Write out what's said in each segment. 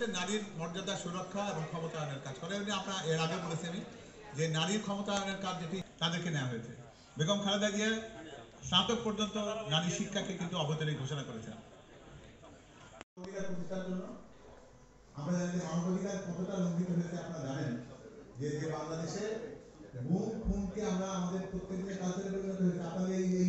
হচ্ছে নারীর মর্যাদা সুরক্ষা এবং ক্ষমতায়নের কাজ করে। আমরা এর আগে বলেছি আমি যে নারীর ক্ষমতায়নের কাজ যেটি তাদেরকে নেওয়া হয়েছে। বেগম খালেদা জিয়া স্নাতক পর্যন্ত নারী শিক্ষাকে কিন্তু অবৈতনিক ঘোষণা করেছেন। আমরা জানি মানবাধিকার কতটা লঙ্ঘিত হয়েছে আপনারা জানেন যে বাংলাদেশে গুম খুনকে আমরা আমাদের প্রত্যেকদিনের কালচারে পরিণত হয়েছে। আপনাদের এই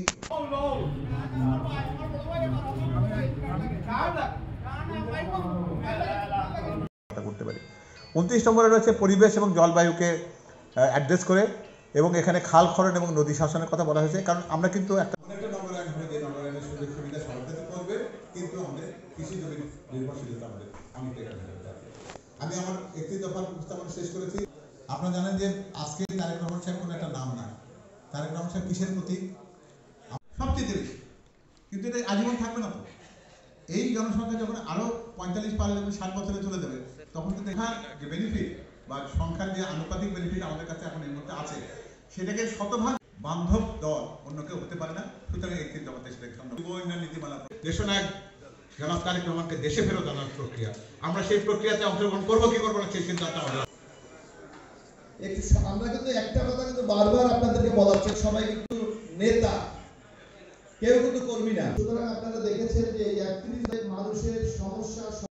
করতে পারি। 29 নম্বরে রয়েছে পরিবেশ এবং জলবায়ুকে অ্যাড্রেস করে এবং এখানে খাল খনন এবং নদী শাসনের কথা বলা হয়েছে। কারণ আমরা কিন্তু একটা নগরায়ণ হবে যে নগরায়ণের সুযোগ সুবিধা সরকার করবে, কিন্তু আমাদের কৃষি জমির নির্ভরশীলতা আমাদের অনেকটা এখানে আছে। আমি আমার একটি দফা উপস্থাপন শেষ করেছি। আপনারা জানেন যে আজকে তারেক রহমান সাহেব কোনো একটা নাম না। তারেক রহমান সাহেব কিসের প্রতীক? সবচেয়ে বেশি। কিন্তু এটা আজীবন থাকবে না তো। এই জনসংখ্যা যখন আরো 45 পারে যখন 60 বছরে চলে যাবে, তখন কিন্তু এখানে যে বেনিফিট বা সংখ্যার যে আনুপাতিক বেনিফিট আমাদের কাছে এখন এই মুহূর্তে আছে, সেটাকে শতভাগ বান্ধব দল অন্য কেউ হতে পারে না। সুতরাং একটি জগতে সেটাকে উন্নয়ন নীতিমালা দেশনায়ক জনাব তারেক রহমানকে দেশে ফেরত আনার প্রক্রিয়া, আমরা সেই প্রক্রিয়াতে অংশগ্রহণ করবো কি করবো না সেই চিন্তাটা আমাদের। আমরা কিন্তু একটা কথা কিন্তু বারবার আপনাদেরকে বলা হচ্ছে, সবাই কিন্তু নেতা, কেউ কিন্তু কর্মী না। সুতরাং আপনারা দেখেছেন যে 31 মানুষের সমস্যা